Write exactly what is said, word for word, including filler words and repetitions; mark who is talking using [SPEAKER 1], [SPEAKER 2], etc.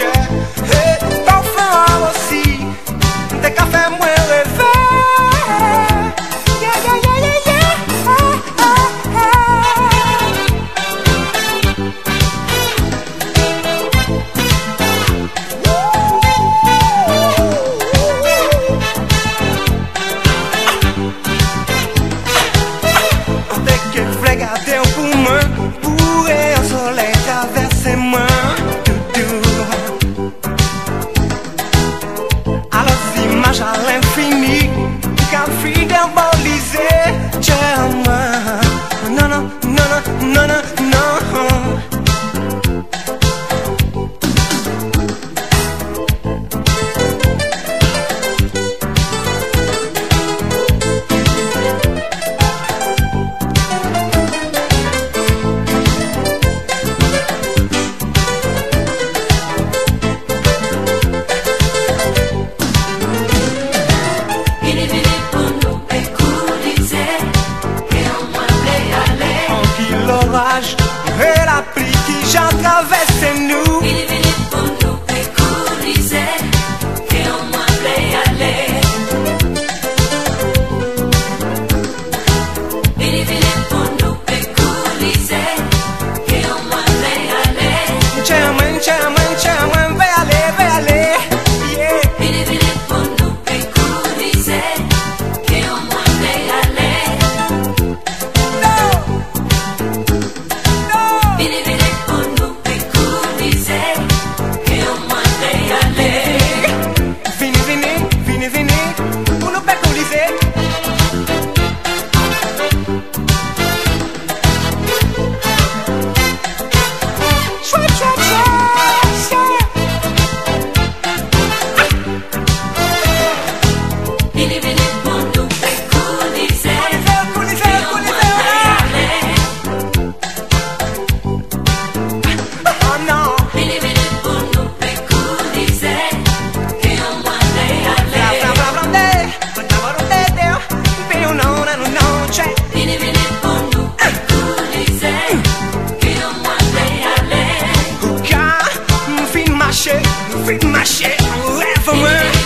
[SPEAKER 1] Et parfum aussi, des cafés moins rêvés. Yeah, yeah, yeah, yeah, yeah. Ah, ah, ah. Dès que je regarde pour moi, pourrait un soleil traverser moi. Alors images à l'infini, qu'un fidèle balisé, tiens-moi. Non, non, non, non, non, non, non. Et la pluie qui j'en traverse nous.
[SPEAKER 2] Il est venu pour nous écouriser et on m'a plaît aller. Il est venu pour nous écouriser et on m'a plaît aller.
[SPEAKER 1] Chairman, chairman, chairman, va aller, va aller. Yeah.
[SPEAKER 2] Il est venu pour nous écouriser et on m'a plaît aller.
[SPEAKER 1] No.
[SPEAKER 2] Il est venu pour nous écouriser et on m'a plaît aller.
[SPEAKER 1] Vini, vini, vini, vini, pour nous péculiser. Chouette, chouette, chouette, chouette.
[SPEAKER 2] Il est venu pour nous écouriser
[SPEAKER 1] Péculiser,
[SPEAKER 2] et on m'a
[SPEAKER 1] péculiser,
[SPEAKER 2] plaît aller.
[SPEAKER 1] oh non.
[SPEAKER 2] Il est venu pour nous écouriser et on m'a plaît
[SPEAKER 1] Bla,
[SPEAKER 2] aller.
[SPEAKER 1] bla, bla, bla, de. Bla, bla, bla, de. Pero no, no, no, no, check.
[SPEAKER 2] Il est venu pour nous écouriser et on m'a plaît aller.
[SPEAKER 1] Car, fin marché, fin marché, rêve moi.